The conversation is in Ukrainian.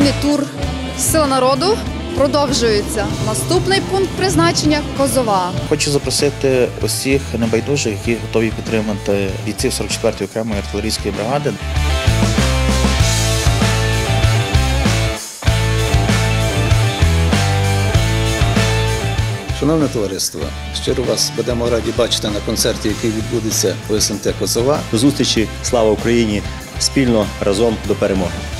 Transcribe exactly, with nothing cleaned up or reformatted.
Благодійний тур «Сила народу» продовжується. Наступний пункт призначення – Козова. Хочу запросити усіх небайдужих, які готові підтримати бійців сорок четвертої окремої артилерійської бригади. Шановне товариство, щиро вас будемо раді бачити на концерті, який відбудеться у ес ем те «Козова». До зустрічі, слава Україні! Спільно, разом до перемоги!